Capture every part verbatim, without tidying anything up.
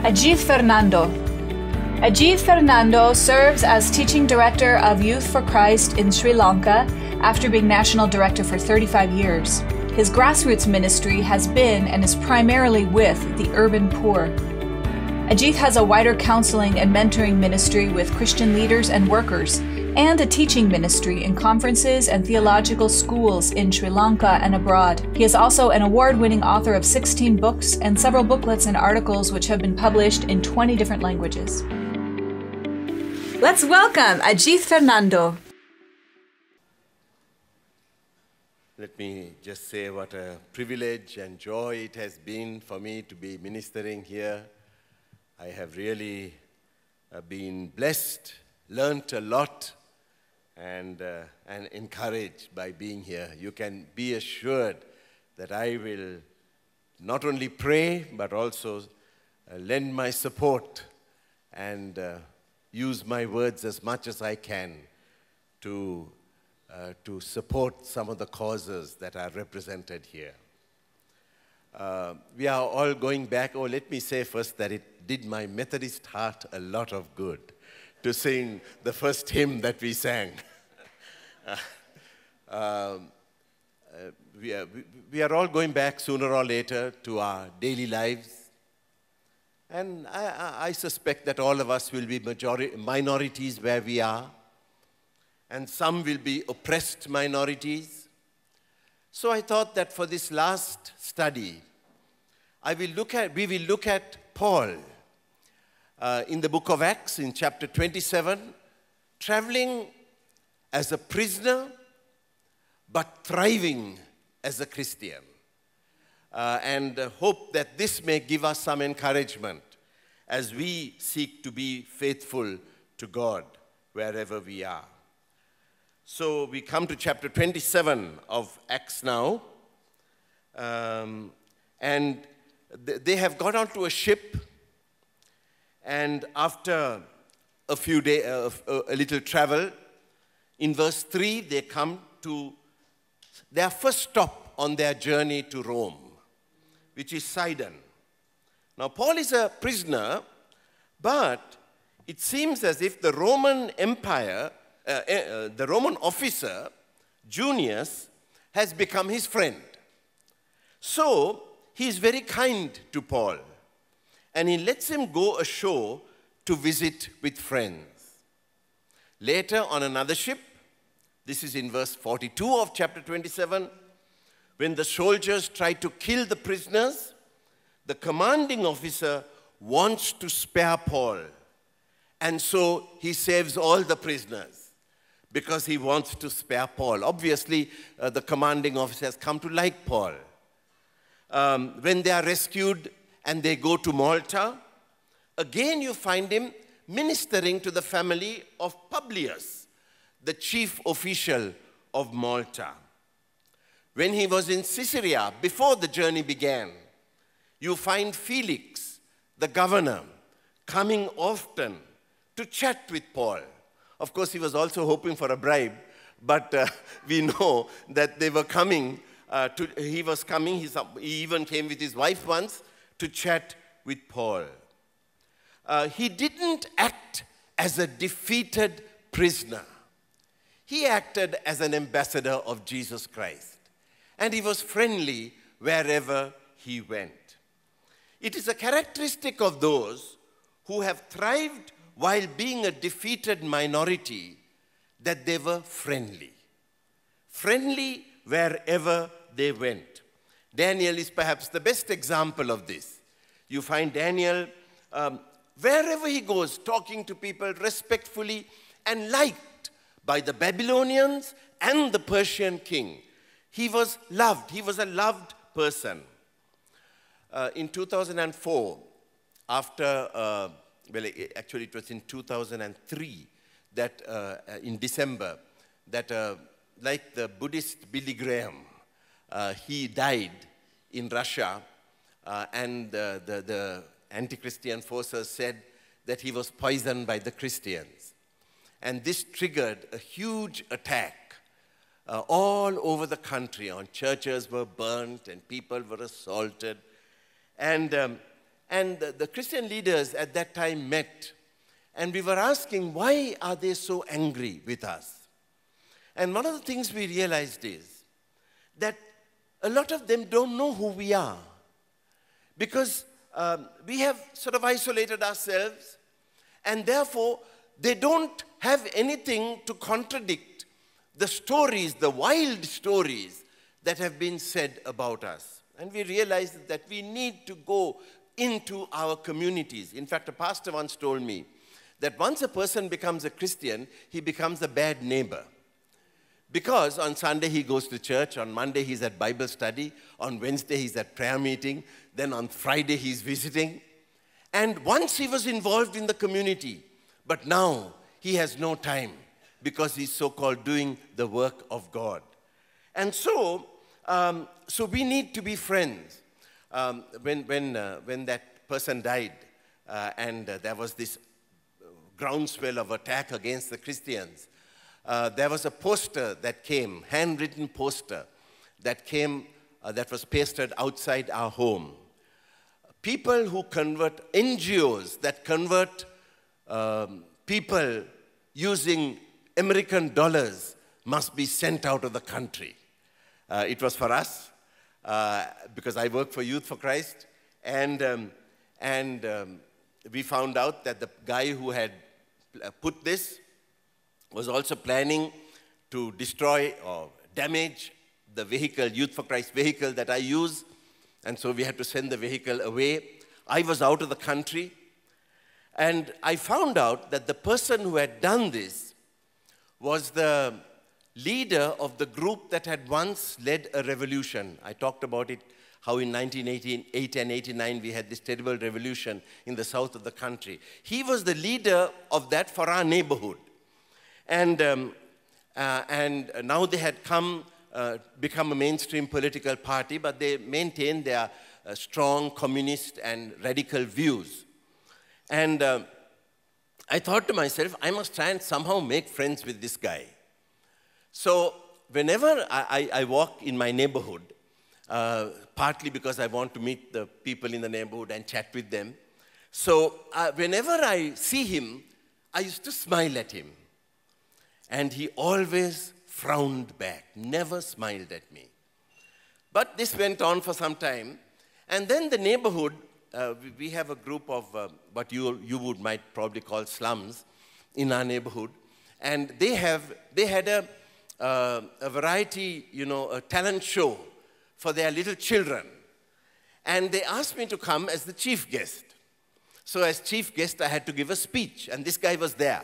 Ajith Fernando. Ajith Fernando serves as Teaching Director of Youth for Christ in Sri Lanka after being National Director for thirty-five years. His grassroots ministry has been and is primarily with the urban poor. Ajith has a wider counseling and mentoring ministry with Christian leaders and workers, and a teaching ministry in conferences and theological schools in Sri Lanka and abroad. He is also an award-winning author of sixteen books and several booklets and articles which have been published in twenty different languages. Let's welcome Ajith Fernando. Let me just say what a privilege and joy it has been for me to be ministering here. I have really uh, been blessed, learnt a lot, and, uh, and encouraged by being here. You can be assured that I will not only pray, but also uh, lend my support and uh, use my words as much as I can to, uh, to support some of the causes that are represented here. Uh, we are all going back. Oh, let me say first that it did my Methodist heart a lot of good to sing the first hymn that we sang. uh, um, uh, we, are, we, we are all going back sooner or later to our daily lives. And I, I, I suspect that all of us will be majority, minorities where we are. And some will be oppressed minorities. So I thought that for this last study, I will look at, we will look at Paul uh, in the book of Acts in chapter twenty-seven, traveling as a prisoner, but thriving as a Christian. Uh, and uh, hope that this may give us some encouragement as we seek to be faithful to God wherever we are. So we come to chapter twenty-seven of Acts now. Um, and th they have got onto a ship. And after a few days, uh, a little travel, in verse three, they come to their first stop on their journey to Rome, which is Sidon. Now, Paul is a prisoner, but it seems as if the Roman Empire, uh, uh, the Roman officer, Junius, has become his friend. So, he is very kind to Paul, and he lets him go ashore to visit with friends. Later, on another ship, this is in verse forty-two of chapter twenty-seven, when the soldiers try to kill the prisoners, the commanding officer wants to spare Paul. And so he saves all the prisoners because he wants to spare Paul. Obviously, uh, the commanding officer has come to like Paul. Um, when they are rescued and they go to Malta, again you find him ministering to the family of Publius, the chief official of Malta. When he was in Caesarea, before the journey began, you find Felix, the governor, coming often to chat with Paul. Of course, he was also hoping for a bribe, but uh, we know that they were coming, uh, to, he was coming, he even came with his wife once to chat with Paul. Uh, he didn't act as a defeated prisoner. He acted as an ambassador of Jesus Christ. And he was friendly wherever he went. It is a characteristic of those who have thrived while being a defeated minority that they were friendly. Friendly wherever they went. Daniel is perhaps the best example of this. You find Daniel, um, wherever he goes, talking to people respectfully and liked by the Babylonians and the Persian king. He was loved. He was a loved person. Uh, in two thousand four, after, uh, well, actually it was in two thousand three, that uh, in December, that uh, like the Buddhist Billy Graham, uh, he died in Russia, uh, and uh, the, the anti-Christian forces said that he was poisoned by the Christians. And this triggered a huge attack Uh, all over the country. On churches were burnt and people were assaulted. And um, and the, the Christian leaders at that time met, and we were asking, why are they so angry with us? And one of the things we realized is that a lot of them don't know who we are, because um, we have sort of isolated ourselves, and therefore they don't have anything to contradict the stories, the wild stories that have been said about us. And we realized that we need to go into our communities. In fact, a pastor once told me that once a person becomes a Christian, he becomes a bad neighbor. Because on Sunday he goes to church, on Monday he's at Bible study, on Wednesday he's at prayer meeting, then on Friday he's visiting. And once he was involved in the community, but now he has no time because he's so-called doing the work of God. And so, um, so we need to be friends. Um, when, when, uh, when that person died uh, and uh, there was this groundswell of attack against the Christians, uh, there was a poster that came, handwritten poster, that came, uh, that was pasted outside our home. People who convert, N G Os that convert um, people using American dollars must be sent out of the country. Uh, it was for us, uh, because I work for Youth for Christ, and, um, and um, we found out that the guy who had put this was also planning to destroy or damage the vehicle, Youth for Christ vehicle that I use, and so we had to send the vehicle away. I was out of the country, and I found out that the person who had done this was the leader of the group that had once led a revolution. I talked about it, how in nineteen eighty-eight and eighty-nine we had this terrible revolution in the south of the country. He was the leader of that for our neighborhood. And, um, uh, and now they had come, uh, become a mainstream political party, but they maintained their uh, strong communist and radical views. And uh, I thought to myself, I must try and somehow make friends with this guy. So whenever I, I, I walk in my neighborhood, uh, partly because I want to meet the people in the neighborhood and chat with them, so uh, whenever I see him, I used to smile at him. And he always frowned back, never smiled at me. But this went on for some time. And then the neighborhood, uh, we, we have a group of uh, what you, you would might probably call slums in our neighborhood. And they, have, they had a, uh, a variety, you know, a talent show for their little children. And they asked me to come as the chief guest. So as chief guest, I had to give a speech. And this guy was there.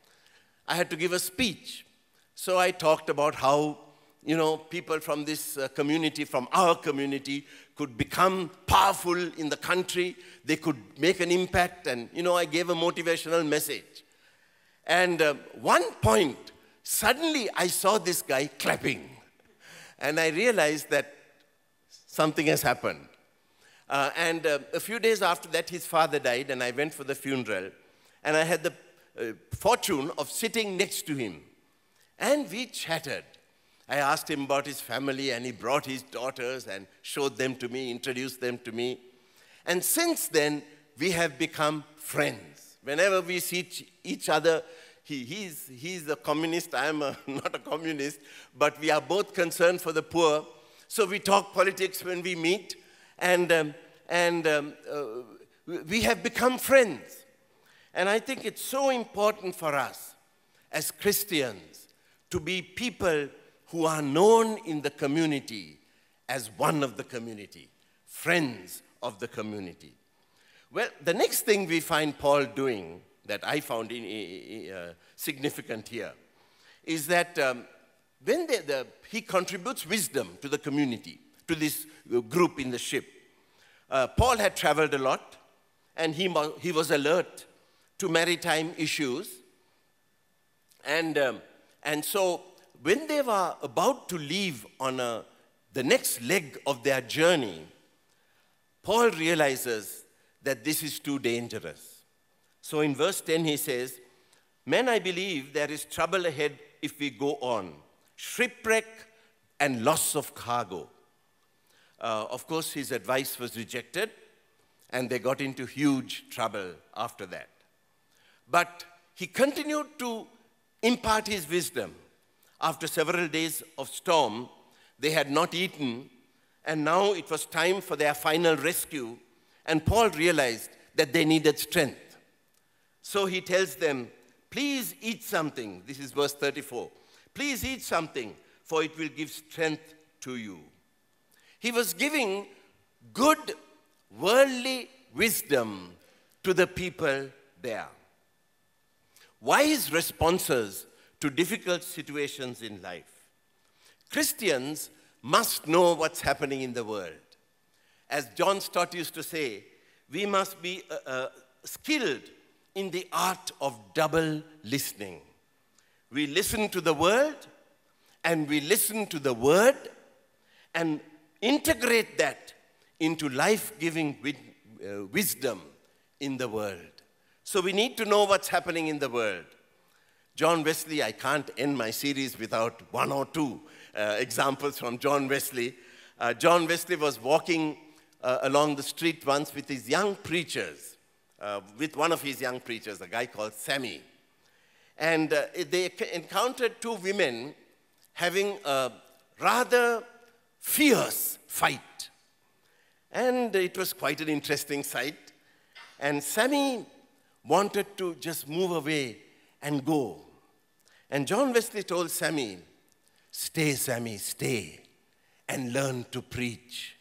I had to give a speech. So I talked about how, you know, people from this uh, community, from our community, could become powerful in the country. They could make an impact. And, you know, I gave a motivational message. And uh, one point, suddenly I saw this guy clapping. And I realized that something has happened. Uh, and uh, a few days after that, his father died, and I went for the funeral. And I had the Uh, fortune of sitting next to him. And we chatted. I asked him about his family, and he brought his daughters and showed them to me, introduced them to me. And since then, we have become friends. Whenever we see each other, he, he's, he's a communist, I am a, not a communist, but we are both concerned for the poor. So we talk politics when we meet, and, um, and um, uh, we have become friends. And I think it's so important for us as Christians to be people who are known in the community as one of the community, friends of the community. Well, the next thing we find Paul doing that I found in, uh, significant here is that um, when they, the, he contributes wisdom to the community, to this group in the ship. Uh, Paul had traveled a lot, and he, he was alert to maritime issues. And, um, and so when they were about to leave on a, the next leg of their journey, Paul realizes that this is too dangerous. So in verse ten he says, "Men, I believe there is trouble ahead if we go on, shipwreck and loss of cargo." Uh, of course, his advice was rejected, and they got into huge trouble after that. But he continued to impart his wisdom. After several days of storm, they had not eaten, and now it was time for their final rescue, and Paul realized that they needed strength. So he tells them, please eat something. This is verse thirty-four. Please eat something, for it will give strength to you. He was giving good worldly wisdom to the people there. Wise responses to difficult situations in life. Christians must know what's happening in the world. As John Stott used to say, we must be uh, uh, skilled in the art of double listening. We listen to the world, and we listen to the word, and integrate that into life-giving uh, wisdom in the world. So we need to know what's happening in the world. John Wesley, I can't end my series without one or two uh, examples from John Wesley. Uh, John Wesley was walking uh, along the street once with his young preachers, uh, with one of his young preachers, a guy called Sammy. And uh, they encountered two women having a rather fierce fight. And it was quite an interesting sight. And Sammy wanted to just move away and go. And John Wesley told Sammy, stay, Sammy, stay, and learn to preach.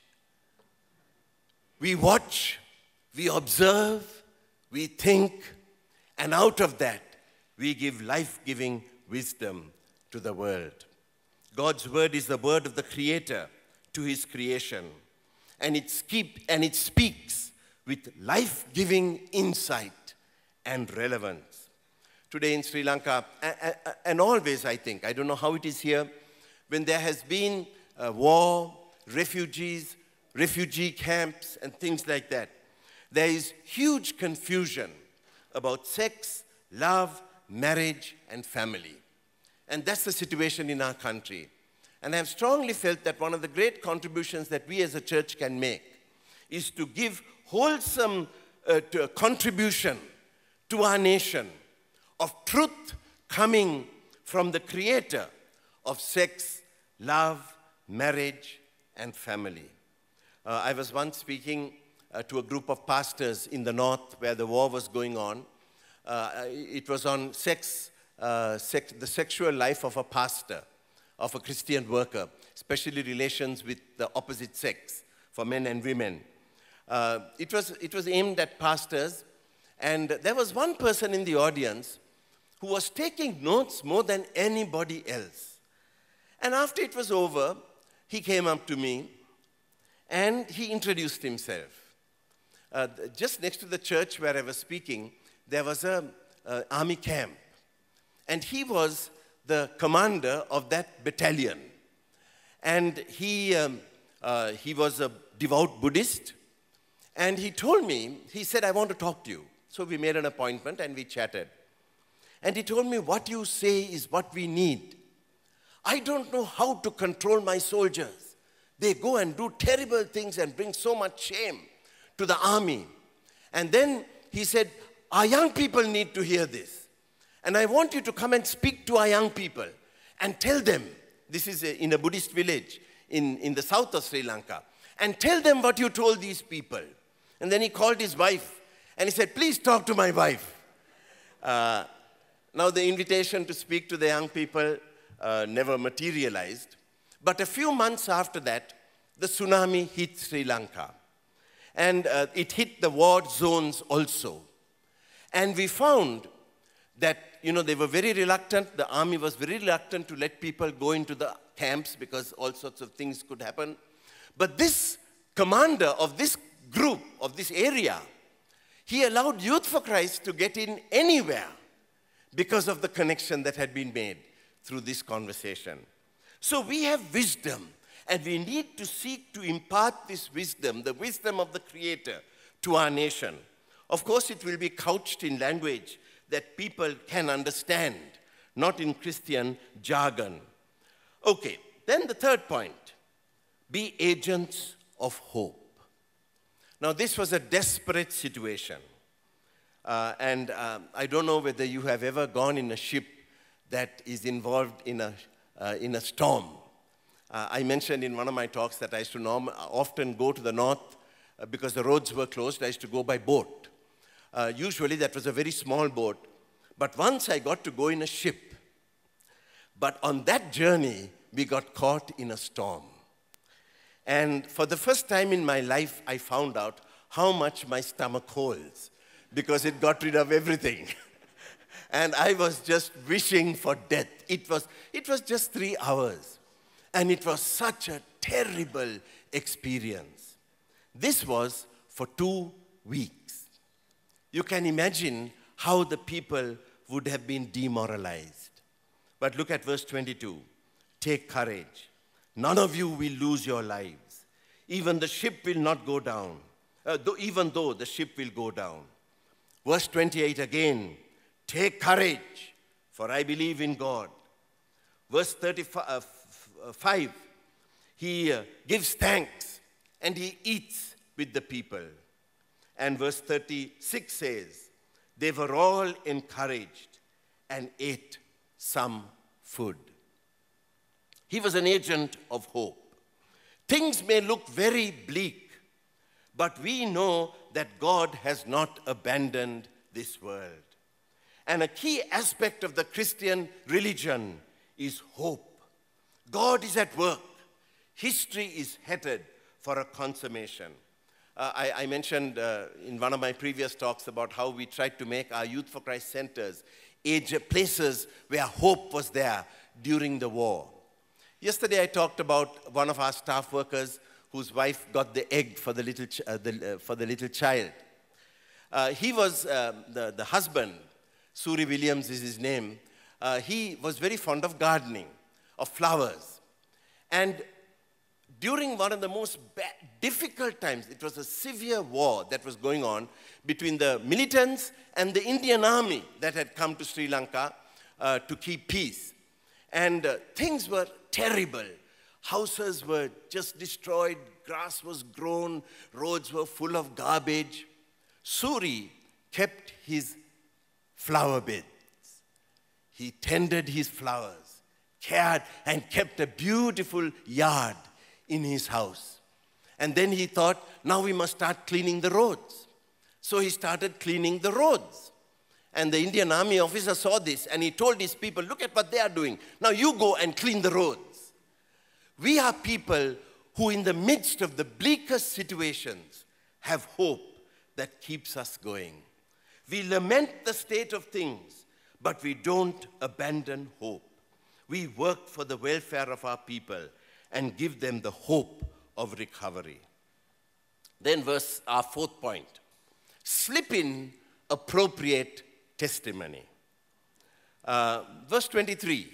We watch, we observe, we think, and out of that, we give life-giving wisdom to the world. God's word is the word of the Creator to his creation, and it, keep, and it speaks with life-giving insight and relevance. Today in Sri Lanka, and always I think, I don't know how it is here, when there has been a war, refugees, refugee camps, and things like that, there is huge confusion about sex, love, marriage, and family. And that's the situation in our country. And I have strongly felt that one of the great contributions that we as a church can make is to give wholesome uh, to contribution to our nation of truth coming from the Creator of sex, love, marriage, and family. Uh, I was once speaking uh, to a group of pastors in the north where the war was going on. Uh, it was on sex, uh, sex, the sexual life of a pastor, of a Christian worker, especially relations with the opposite sex for men and women. Uh, it was, it was aimed at pastors, and there was one person in the audience who was taking notes more than anybody else. And after it was over, he came up to me, and he introduced himself. Uh, just next to the church where I was speaking, there was an army camp, and he was the commander of that battalion. And he, um, uh, he was a devout Buddhist, and he told me, he said, I want to talk to you. So we made an appointment and we chatted. And he told me, what you say is what we need. I don't know how to control my soldiers. They go and do terrible things and bring so much shame to the army. And then he said, our young people need to hear this. And I want you to come and speak to our young people and tell them, this is a, in a Buddhist village in, in the south of Sri Lanka, and tell them what you told these people. And then he called his wife and he said, please talk to my wife. Uh, now the invitation to speak to the young people uh, never materialized. But a few months after that, the tsunami hit Sri Lanka. And uh, it hit the war zones also. And we found that, you know, they were very reluctant, the army was very reluctant to let people go into the camps because all sorts of things could happen. But this commander of this group, of this area, he allowed Youth for Christ to get in anywhere because of the connection that had been made through this conversation. So we have wisdom, and we need to seek to impart this wisdom, the wisdom of the Creator, to our nation. Of course, it will be couched in language that people can understand, not in Christian jargon. Okay, then the third point, be agents of hope. Now, this was a desperate situation. Uh, and uh, I don't know whether you have ever gone in a ship that is involved in a, uh, in a storm. Uh, I mentioned in one of my talks that I used to norm often go to the north uh, because the roads were closed. I used to go by boat. Uh, usually that was a very small boat. But once I got to go in a ship. But on that journey, we got caught in a storm. And for the first time in my life, I found out how much my stomach holds, because it got rid of everything. And I was just wishing for death. It was, it was just three hours. And it was such a terrible experience. This was for two weeks. You can imagine how the people would have been demoralized. But look at verse twenty-two. Take courage. None of you will lose your lives. Even the ship will not go down, uh, though, even though the ship will go down. Verse twenty-eight again. Take courage, for I believe in God. Verse thirty-five. He uh, gives thanks and he eats with the people. And verse thirty-six says, they were all encouraged and ate some food. He was an agent of hope. Things may look very bleak, but we know that God has not abandoned this world. And a key aspect of the Christian religion is hope. God is at work. History is headed for a consummation. Uh, I, I mentioned uh, in one of my previous talks about how we tried to make our Youth for Christ centers age places where hope was there during the war. Yesterday I talked about one of our staff workers whose wife got the egg for the little, ch uh, the, uh, for the little child. Uh, he was, uh, the, the husband, Suri Williams is his name, uh, he was very fond of gardening, of flowers. And during one of the most difficult times, it was a severe war that was going on between the militants and the Indian army that had come to Sri Lanka uh, to keep peace. And uh, things were terrible. Houses were just destroyed, grass was grown, roads were full of garbage. Suri kept his flower beds. He tended his flowers, cared, and kept a beautiful yard in his house. And then he thought, now we must start cleaning the roads. So he started cleaning the roads. And the Indian army officer saw this and he told his people, look at what they are doing. Now you go and clean the roads. We are people who in the midst of the bleakest situations have hope that keeps us going. We lament the state of things, but we don't abandon hope. We work for the welfare of our people and give them the hope of recovery. Then verse, our fourth point, slip in appropriate testimony. Uh, verse twenty-three,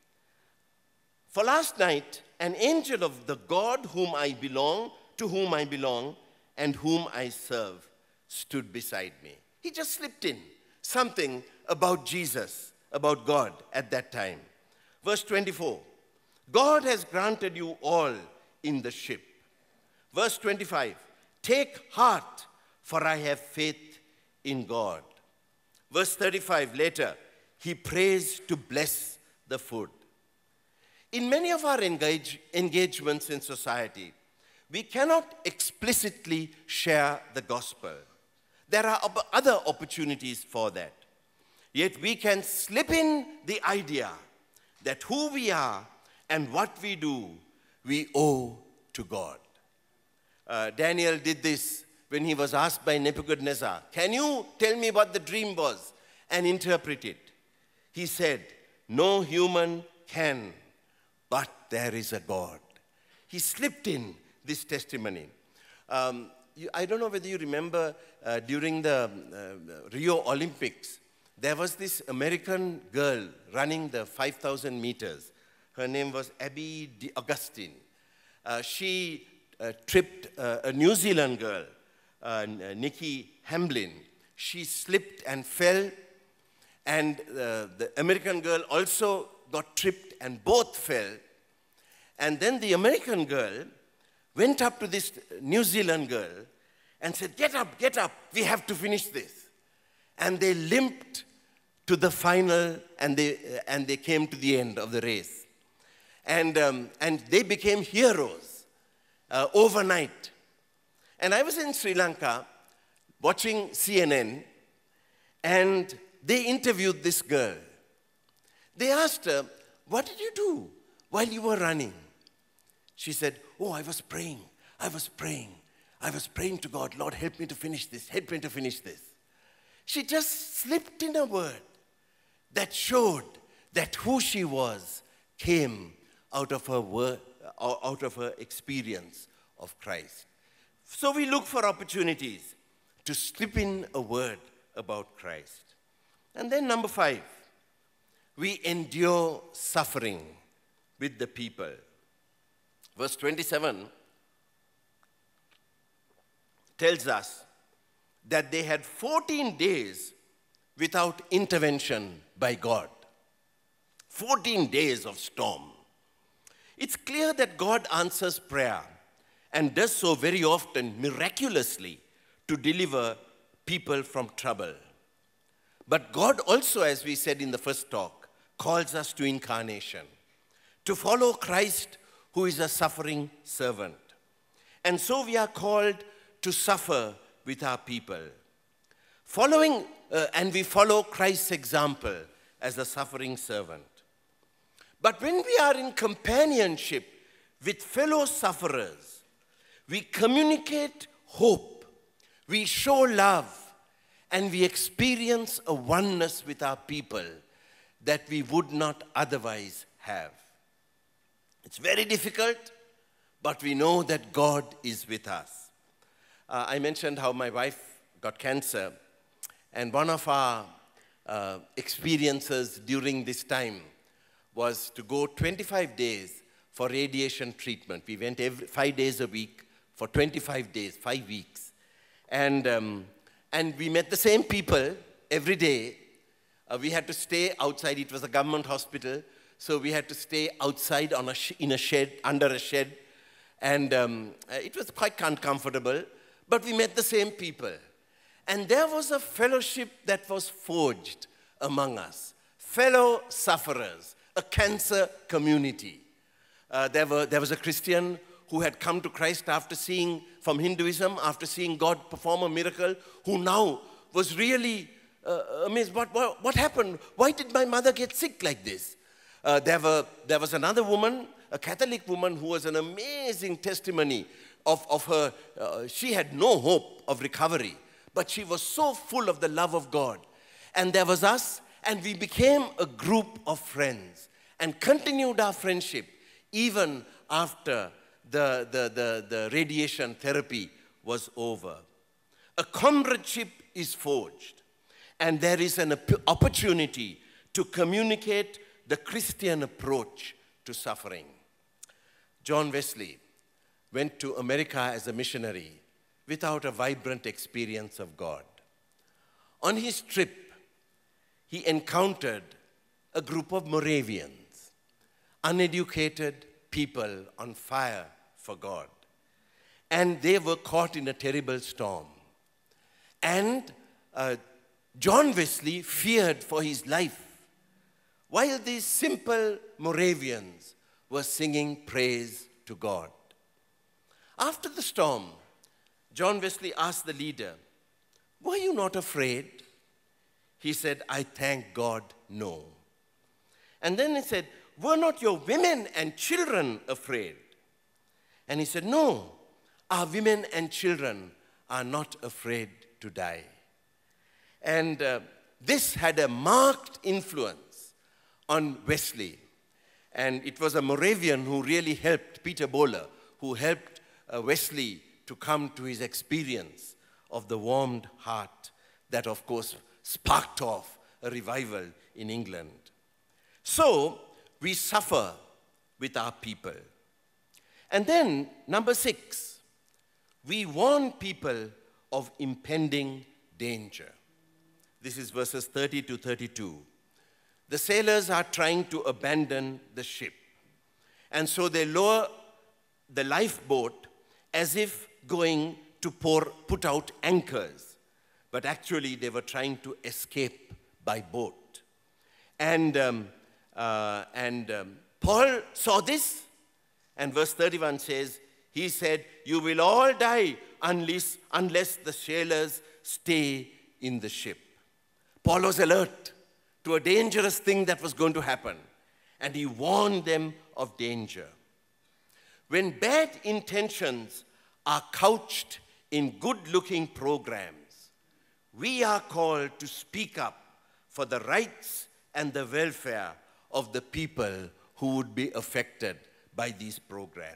for last night, an angel of the God whom I belong, to whom I belong, and whom I serve, stood beside me. He just slipped in something about Jesus, about God at that time. Verse twenty-four, God has granted you all in the ship. Verse twenty-five, take heart, for I have faith in God. Verse thirty-five, later, he prays to bless the food. In many of our engage, engagements in society, we cannot explicitly share the gospel. There are op- other opportunities for that. Yet we can slip in the idea that who we are and what we do, we owe to God. Uh, Daniel did this when he was asked by Nebuchadnezzar, can you tell me what the dream was and interpret it? He said, no human can, but there is a God. He slipped in this testimony. Um, you, I don't know whether you remember uh, during the uh, Rio Olympics, there was this American girl running the five thousand meters. Her name was Abby Augustine. Uh, she uh, tripped uh, a New Zealand girl, uh, Nikki Hamblin. She slipped and fell, and uh, the American girl also got tripped and both fell. And then the American girl went up to this New Zealand girl and said, get up, get up, we have to finish this. And they limped to the final, and they, uh, and they came to the end of the race. And, um, and they became heroes uh, overnight. And I was in Sri Lanka watching C N N, and they interviewed this girl. They asked her, what did you do while you were running? She said, oh, I was praying, I was praying. I was praying to God, Lord, help me to finish this, help me to finish this. She just slipped in a word that showed that who she was came out of her word, out of her experience of Christ. So we look for opportunities to slip in a word about Christ. And then number five, we endure suffering with the people. Verse twenty-seven tells us that they had fourteen days without intervention by God. fourteen days of storm. It's clear that God answers prayer and does so very often miraculously to deliver people from trouble. But God also, as we said in the first talk, calls us to incarnation, to follow Christ, who is a suffering servant. And so we are called to suffer with our people. Following, uh, and we follow Christ's example as a suffering servant. But when we are in companionship with fellow sufferers, we communicate hope, we show love, and we experience a oneness with our people that we would not otherwise have. It's very difficult, but we know that God is with us. Uh, I mentioned how my wife got cancer, and one of our uh, experiences during this time was to go twenty-five days for radiation treatment. We went every, five days a week for twenty-five days, five weeks. And, um, and we met the same people every day. Uh, we had to stay outside. It was a government hospital, so we had to stay outside on a sh in a shed, under a shed. And um, it was quite uncomfortable, but we met the same people. And there was a fellowship that was forged among us, fellow sufferers, a cancer community. Uh, there, were, there was a Christian who had come to Christ after seeing, from Hinduism, after seeing God perform a miracle, who now was really uh, amazed. What, what, what happened? Why did my mother get sick like this? Uh, there, were, there was another woman, a Catholic woman, who was an amazing testimony of, of her. Uh, she had no hope of recovery, but she was so full of the love of God. And there was us, and we became a group of friends and continued our friendship even after the, the, the, the radiation therapy was over. A comradeship is forged, and there is an opportunity to communicate the Christian approach to suffering. John Wesley went to America as a missionary without a vibrant experience of God. On his trip, he encountered a group of Moravians, uneducated people on fire for God. And they were caught in a terrible storm. And uh, John Wesley feared for his life, while these simple Moravians were singing praise to God. After the storm, John Wesley asked the leader, "Were you not afraid?" He said, "I thank God, no." And then he said, "Were not your women and children afraid?" And he said, "No, our women and children are not afraid to die." And uh, this had a marked influence on Wesley. And it was a Moravian who really helped, Peter Bowler, who helped uh, Wesley to come to his experience of the warmed heart that, of course, sparked off a revival in England. So, we suffer with our people. And then, number six, we warn people of impending danger. This is verses thirty to thirty-two. The sailors are trying to abandon the ship. And so they lower the lifeboat as if going to pour, put out anchors, but actually they were trying to escape by boat. And, um, uh, and um, Paul saw this, and verse thirty-one says, he said, you will all die unless, unless the sailors stay in the ship. Paul was alert to a dangerous thing that was going to happen, and he warned them of danger. When bad intentions are couched in good-looking programs, we are called to speak up for the rights and the welfare of the people who would be affected by these programs.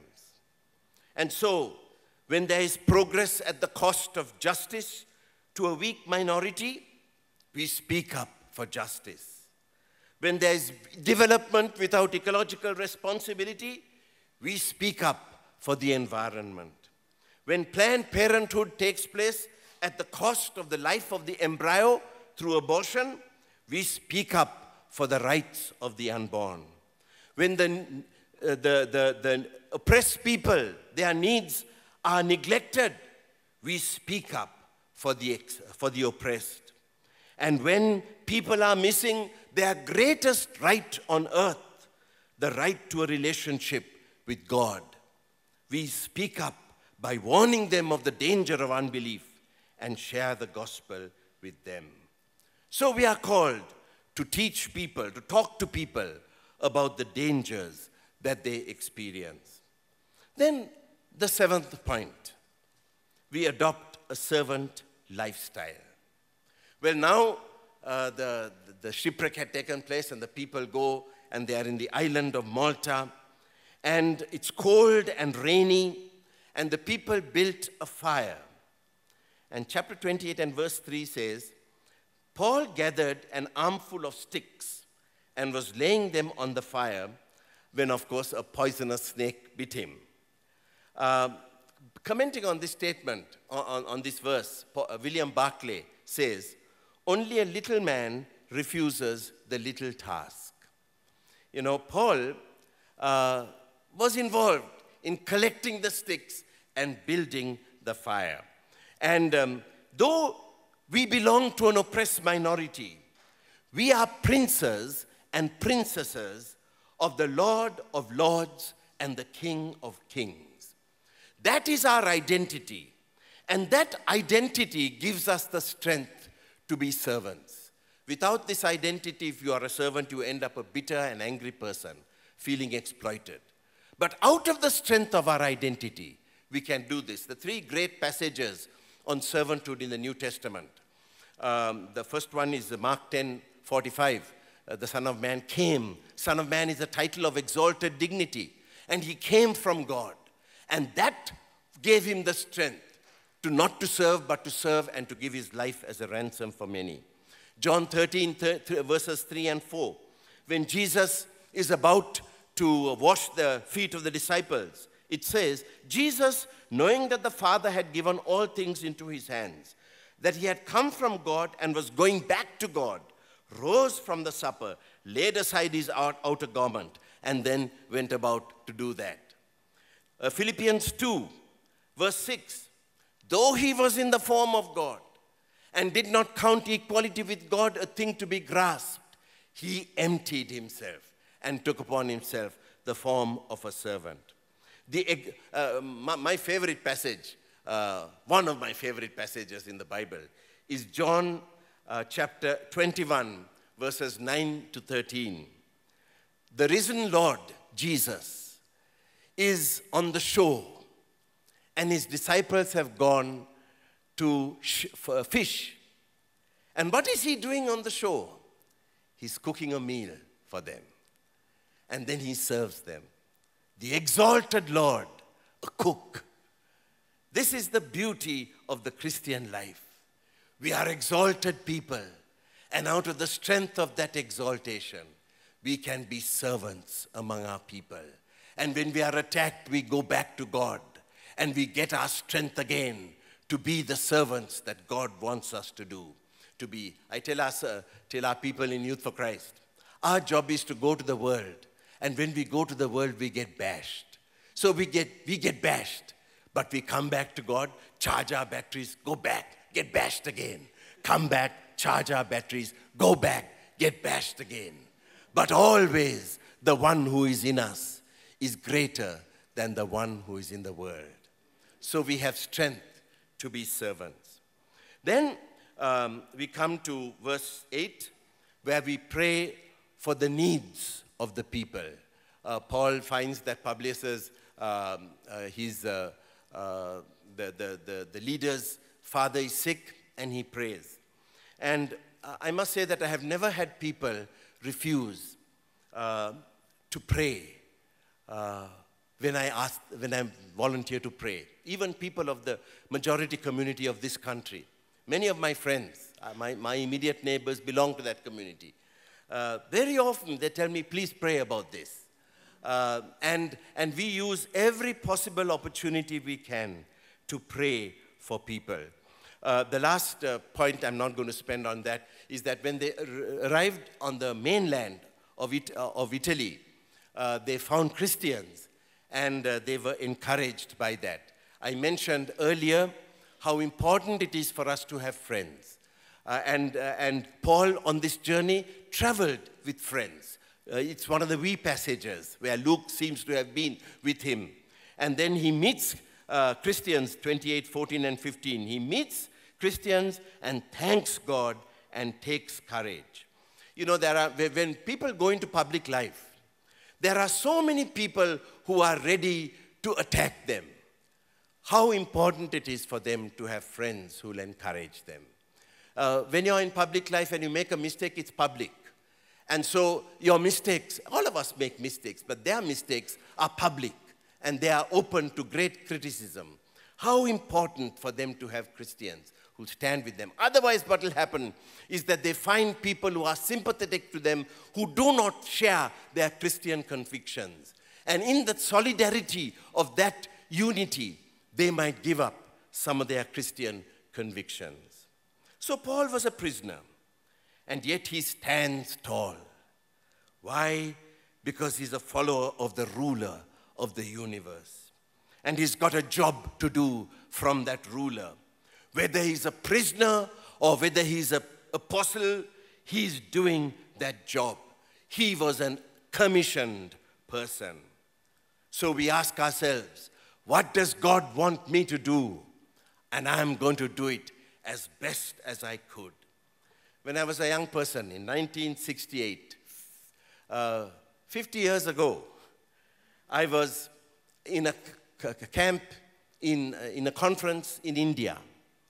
And so, when there is progress at the cost of justice to a weak minority, we speak up for justice. When there is development without ecological responsibility, we speak up for the environment. When Planned Parenthood takes place at the cost of the life of the embryo through abortion, we speak up for the rights of the unborn. When the, uh, the, the, the oppressed people, their needs are neglected, we speak up for the, for the oppressed. And when people are missing their greatest right on earth, the right to a relationship with God, we speak up by warning them of the danger of unbelief and share the gospel with them. So we are called to teach people, to talk to people about the dangers that they experience. Then the seventh point, we adopt a servant lifestyle. Well, now uh, the, the shipwreck had taken place and the people go and they are in the island of Malta, and it's cold and rainy, and the people built a fire. And chapter twenty-eight and verse three says, Paul gathered an armful of sticks and was laying them on the fire when, of course, a poisonous snake bit him. Uh, commenting on this statement, on, on, on this verse, William Barclay says, only a little man refuses the little task. You know, Paul uh, was involved in collecting the sticks and building the fire. And um, though we belong to an oppressed minority, we are princes and princesses of the Lord of Lords and the King of Kings. That is our identity. And that identity gives us the strength to be servants. Without this identity, if you are a servant, you end up a bitter and angry person, feeling exploited. But out of the strength of our identity, we can do this. The three great passages on servanthood in the New Testament. Um, the first one is Mark ten forty-five. Uh, the Son of Man came. Son of Man is a title of exalted dignity. And he came from God. And that gave him the strength to not to serve, but to serve and to give his life as a ransom for many. John thirteen, verses three and four. When Jesus is about to wash the feet of the disciples, it says, Jesus, knowing that the Father had given all things into his hands, that he had come from God and was going back to God, rose from the supper, laid aside his outer garment, and then went about to do that. Uh, Philippians two, verse six. Though he was in the form of God and did not count equality with God a thing to be grasped, he emptied himself and took upon himself the form of a servant. The, uh, my, my favorite passage, uh, one of my favorite passages in the Bible, is John uh, chapter twenty-one, verses nine to thirteen. The risen Lord, Jesus, is on the shore, and his disciples have gone to sh- for fish. And what is he doing on the shore? He's cooking a meal for them. And then he serves them. The exalted Lord, a cook. This is the beauty of the Christian life. We are exalted people. And out of the strength of that exaltation, we can be servants among our people. And when we are attacked, we go back to God. And we get our strength again to be the servants that God wants us to do. To be. I tell us, uh, tell our people in Youth for Christ, our job is to go to the world. And when we go to the world, we get bashed. So we get, we get bashed. But we come back to God, charge our batteries, go back, get bashed again. Come back, charge our batteries, go back, get bashed again. But always the one who is in us is greater than the one who is in the world. So we have strength to be servants. Then um, we come to verse eight, where we pray for the needs of the people. Uh, Paul finds that Publius' um, uh, his, uh, uh, the, the, the, the leader's father is sick, and he prays. And uh, I must say that I have never had people refuse uh, to pray uh, when I ask, when I volunteer to pray. Even people of the majority community of this country. Many of my friends, uh, my, my immediate neighbors belong to that community. Uh, very often they tell me, please pray about this. Uh, and, and we use every possible opportunity we can to pray for people. Uh, the last uh, point, I'm not going to spend on that, is that when they arrived on the mainland of, it, uh, of Italy, uh, they found Christians, and uh, they were encouraged by that. I mentioned earlier how important it is for us to have friends. Uh, and, uh, and Paul, on this journey, traveled with friends. Uh, it's one of the wee passages where Luke seems to have been with him. And then he meets uh, Christians, twenty-eight, fourteen, and fifteen. He meets Christians and thanks God and takes courage. You know, there are, when people go into public life, there are so many people who are ready to attack them. How important it is for them to have friends who will encourage them. Uh, when you're in public life and you make a mistake, it's public. And so your mistakes, all of us make mistakes, but their mistakes are public and they are open to great criticism. How important for them to have Christians who stand with them. Otherwise, what will happen is that they find people who are sympathetic to them, who do not share their Christian convictions. And in the solidarity of that unity, they might give up some of their Christian convictions. So Paul was a prisoner, and yet he stands tall. Why? Because he's a follower of the ruler of the universe. And he's got a job to do from that ruler. Whether he's a prisoner or whether he's an apostle, he's doing that job. He was a commissioned person. So we ask ourselves, what does God want me to do? And I'm going to do it as best as I could. When I was a young person in nineteen sixty-eight, uh, fifty years ago, I was in a camp, in, uh, in a conference in India.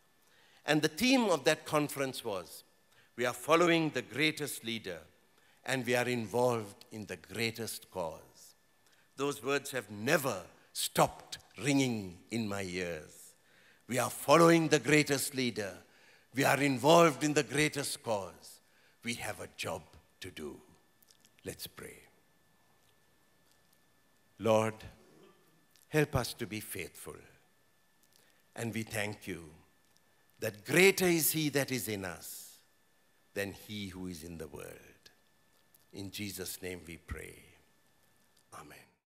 And the theme of that conference was, we are following the greatest leader and we are involved in the greatest cause. Those words have never stopped ringing in my ears. We are following the greatest leader. We are involved in the greatest cause. We have a job to do. Let's pray. Lord, help us to be faithful. And we thank you that greater is he that is in us than he who is in the world. In Jesus' name we pray. Amen.